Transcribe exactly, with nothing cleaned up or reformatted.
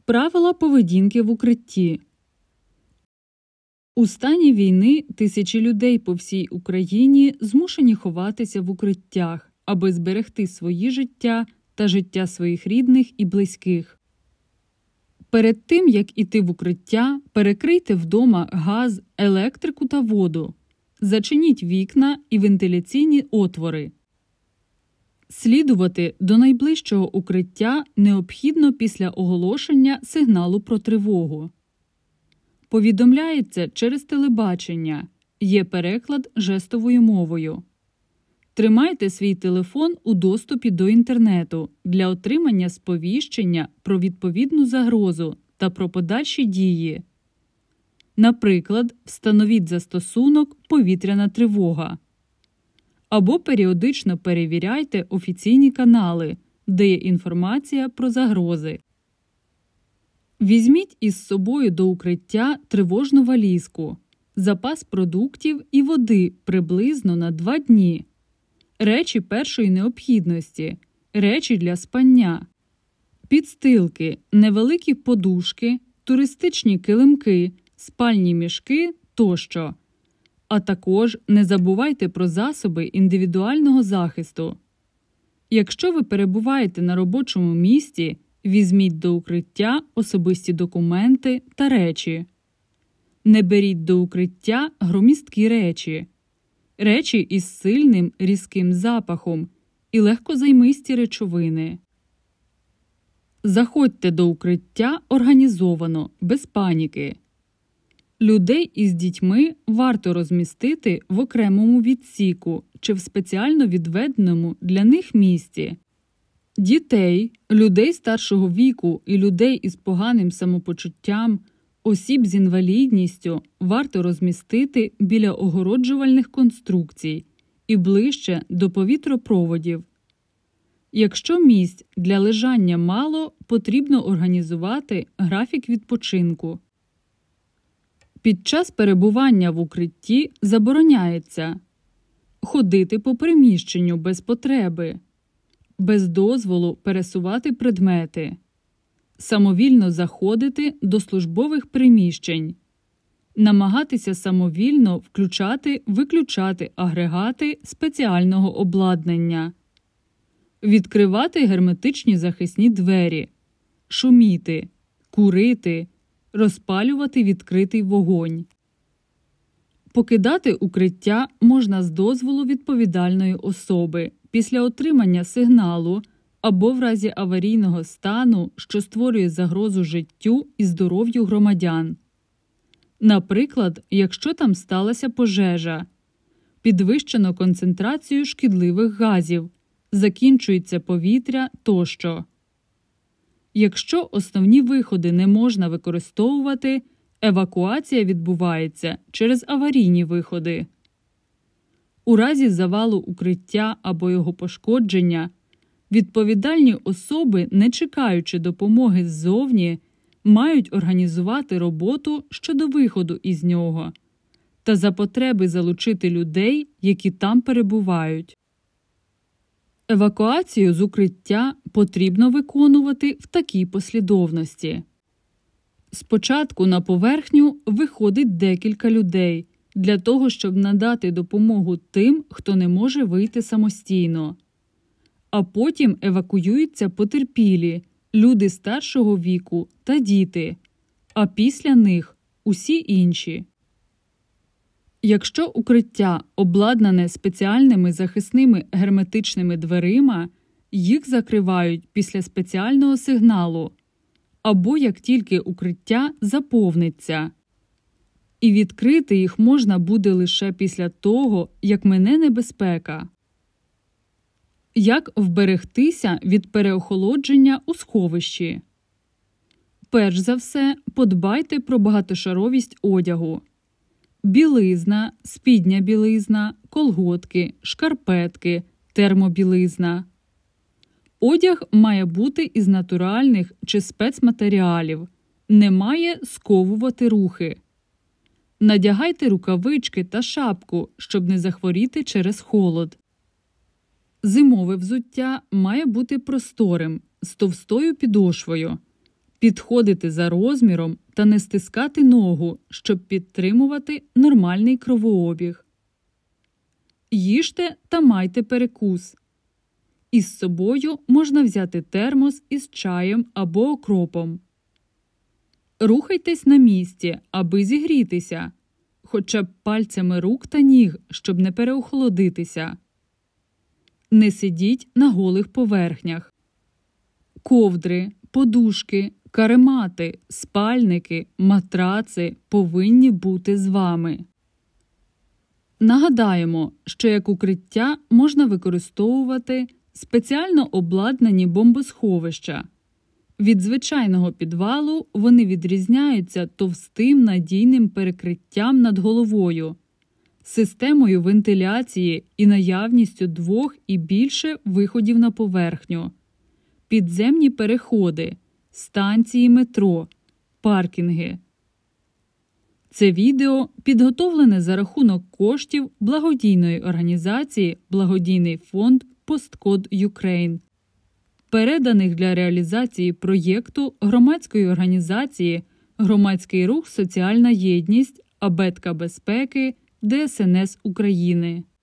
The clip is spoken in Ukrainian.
Правила поведінки в укритті. У стані війни тисячі людей по всій Україні змушені ховатися в укриттях, аби зберегти свої життя та життя своїх рідних і близьких. Перед тим, як іти в укриття, перекрийте вдома газ, електрику та воду. Зачиніть вікна і вентиляційні отвори. Слідувати до найближчого укриття необхідно після оголошення сигналу про тривогу. Повідомляється через телебачення, є переклад жестовою мовою. Тримайте свій телефон у доступі до інтернету для отримання сповіщення про відповідну загрозу та про подальші дії. Наприклад, встановіть застосунок «Повітряна тривога». Або періодично перевіряйте офіційні канали, де є інформація про загрози. Візьміть із собою до укриття тривожну валізку, запас продуктів і води приблизно на два дні, речі першої необхідності, речі для спання, підстилки, невеликі подушки, туристичні килимки, спальні мішки тощо. А також не забувайте про засоби індивідуального захисту. Якщо ви перебуваєте на робочому місці, візьміть до укриття особисті документи та речі. Не беріть до укриття громісткі речі. Речі із сильним різким запахом і легкозаймисті речовини. Заходьте до укриття організовано, без паніки. Людей із дітьми варто розмістити в окремому відсіку чи в спеціально відведеному для них місці. Дітей, людей старшого віку і людей із поганим самопочуттям, осіб з інвалідністю варто розмістити біля огороджувальних конструкцій і ближче до повітропроводів. Якщо місць для лежання мало, потрібно організувати графік відпочинку. Під час перебування в укритті забороняється ходити по приміщенню без потреби, без дозволу пересувати предмети, самовільно заходити до службових приміщень, намагатися самовільно включати-виключати агрегати спеціального обладнання, відкривати герметичні захисні двері, шуміти, курити, розпалювати відкритий вогонь. Покидати укриття можна з дозволу відповідальної особи після отримання сигналу або в разі аварійного стану, що створює загрозу життю і здоров'ю громадян. Наприклад, якщо там сталася пожежа, підвищено концентрацію шкідливих газів, закінчується повітря тощо. Якщо основні виходи не можна використовувати, евакуація відбувається через аварійні виходи. У разі завалу укриття або його пошкодження, відповідальні особи, не чекаючи допомоги ззовні, мають організувати роботу щодо виходу із нього та за потреби залучити людей, які там перебувають. Евакуацію з укриття потрібно виконувати в такій послідовності. Спочатку на поверхню виходить декілька людей для того, щоб надати допомогу тим, хто не може вийти самостійно. А потім евакуюються потерпілі, люди старшого віку та діти, а після них – усі інші. Якщо укриття обладнане спеціальними захисними герметичними дверима, їх закривають після спеціального сигналу, або як тільки укриття заповниться. І відкрити їх можна буде лише після того, як мине небезпека. Як вберегтися від переохолодження у сховищі? Перш за все, подбайте про багатошаровість одягу. Білизна, спідня білизна, колготки, шкарпетки, термобілизна. Одяг має бути із натуральних чи спецматеріалів, не має сковувати рухи. Надягайте рукавички та шапку, щоб не захворіти через холод. Зимове взуття має бути просторим, з товстою підошвою. Підходити за розміром та не стискати ногу, щоб підтримувати нормальний кровообіг. Їжте та майте перекус. Із собою можна взяти термос із чаєм або окропом. Рухайтесь на місці, аби зігрітися, хоча б пальцями рук та ніг, щоб не переохолодитися. Не сидіть на голих поверхнях. Ковдри, подушки, каремати, спальники, матраци повинні бути з вами. Нагадаємо, що як укриття можна використовувати спеціально обладнані бомбосховища. Від звичайного підвалу вони відрізняються товстим надійним перекриттям над головою, системою вентиляції і наявністю двох і більше виходів на поверхню, підземні переходи, станції метро, паркінги. Це відео підготовлене за рахунок коштів благодійної організації «Благодійний фонд Посткод Юкрейн», переданих для реалізації проєкту громадської організації «Громадський рух Соціальна єдність», Абетка безпеки, Де Ес Ен Ес України.